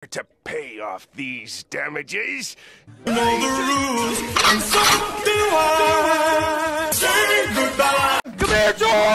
to pay off these damages. Know the rules, and so do I. Say goodbye. Come here, George!